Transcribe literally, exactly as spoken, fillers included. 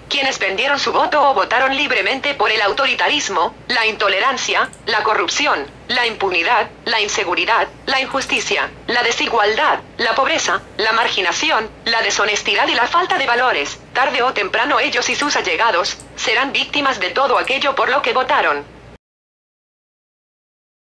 quienes vendieron su voto o votaron libremente por el autoritarismo, la intolerancia, la corrupción, la impunidad, la inseguridad, la injusticia, la desigualdad, la pobreza, la marginación, la deshonestidad y la falta de valores. Tarde o temprano ellos y sus allegados serán víctimas de todo aquello por lo que votaron.